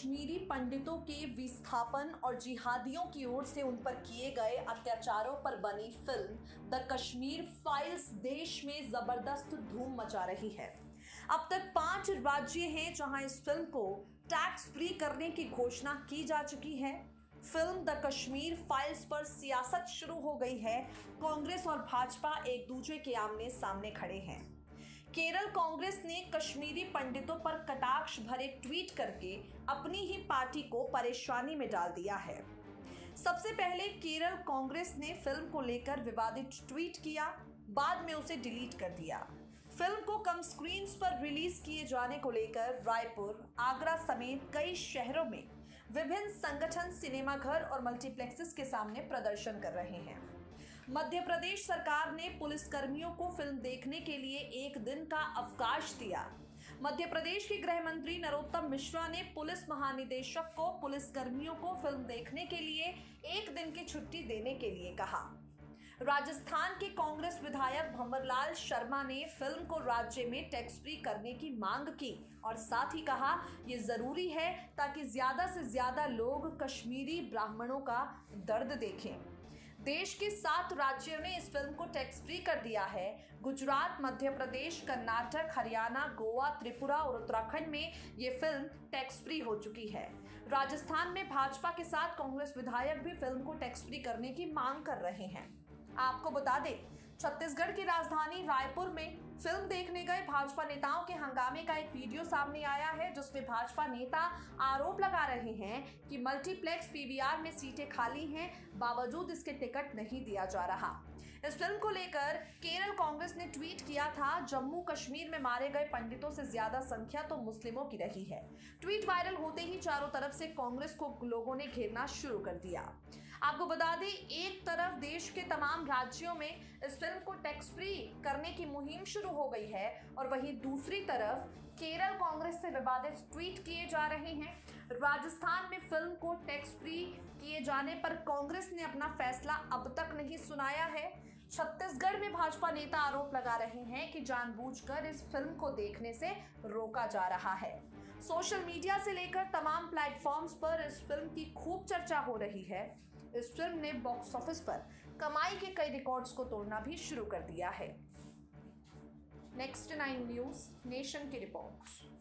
कश्मीरी पंडितों के विस्थापन और जिहादियों की ओर से उन पर किए गए अत्याचारों पर बनी फिल्म द कश्मीर फाइल्स देश में जबरदस्त धूम मचा रही है। अब तक 5 राज्य हैं जहां इस फिल्म को टैक्स फ्री करने की घोषणा की जा चुकी है। फिल्म द कश्मीर फाइल्स पर सियासत शुरू हो गई है। कांग्रेस और भाजपा एक दूसरे के आमने सामने खड़े हैं। केरल कांग्रेस ने कश्मीरी पंडितों पर कटाक्ष भरे ट्वीट करके अपनी ही पार्टी को परेशानी में डाल दिया है। सबसे पहले केरल कांग्रेस ने फिल्म को लेकर विवादित ट्वीट किया, बाद में उसे डिलीट कर दिया। फिल्म को कम स्क्रीन पर रिलीज किए जाने को लेकर रायपुर, आगरा समेत कई शहरों में विभिन्न संगठन सिनेमाघर और मल्टीप्लेक्सेस के सामने प्रदर्शन कर रहे हैं। मध्य प्रदेश सरकार ने पुलिसकर्मियों को फिल्म देखने के लिए 1 दिन का अवकाश दिया। मध्य प्रदेश के गृह मंत्री नरोत्तम मिश्रा ने पुलिस महानिदेशक को पुलिसकर्मियों को फिल्म देखने के लिए 1 दिन की छुट्टी देने के लिए कहा। राजस्थान के कांग्रेस विधायक भंवरलाल शर्मा ने फिल्म को राज्य में टैक्स फ्री करने की मांग की और साथ ही कहा यह जरूरी है ताकि ज्यादा से ज्यादा लोग कश्मीरी ब्राह्मणों का दर्द देखें। देश के 7 राज्यों ने इस फिल्म को टैक्स फ्री कर दिया है। गुजरात, मध्य प्रदेश, कर्नाटक, हरियाणा, गोवा, त्रिपुरा और उत्तराखंड में ये फिल्म टैक्स फ्री हो चुकी है। राजस्थान में भाजपा के साथ कांग्रेस विधायक भी फिल्म को टैक्स फ्री करने की मांग कर रहे हैं। आपको बता दें, छत्तीसगढ़ की राजधानी रायपुर में फिल्म देखने गए भाजपा नेताओं के हंगामे का एक वीडियो सामने आया है, जिसमें भाजपा नेता आरोप लगा रहे हैं कि मल्टीप्लेक्स पीवीआर में सीटें खाली हैं, बावजूद इसके टिकट नहीं दिया जा रहा। इस फिल्म को लेकर केरल कांग्रेस ने ट्वीट किया था, जम्मू कश्मीर में मारे गए पंडितों से ज्यादा संख्या तो मुस्लिमों की रही है। ट्वीट वायरल होते ही चारों तरफ से कांग्रेस को लोगों ने घेरना शुरू कर दिया। आपको बता दें, एक तरफ देश के तमाम राज्यों में इस फिल्म को टैक्स फ्री करने की मुहिम शुरू हो गई है और वहीं दूसरी तरफ केरल कांग्रेस से विवादित ट्वीट किए जा रहे हैं। राजस्थान में फिल्म को टैक्स फ्री किए जाने पर कांग्रेस ने अपना फैसला अब तक नहीं सुनाया है। छत्तीसगढ़ में भाजपा नेता आरोप लगा रहे हैं कि जानबूझकर इस फिल्म को देखने से रोका जा रहा है। सोशल मीडिया से लेकर तमाम प्लेटफॉर्म्स पर इस फिल्म की खूब चर्चा हो रही है। इस फिल्म ने बॉक्स ऑफिस पर कमाई के कई रिकॉर्ड्स को तोड़ना भी शुरू कर दिया है। नेक्स्ट 9 न्यूज नेशन की रिपोर्ट।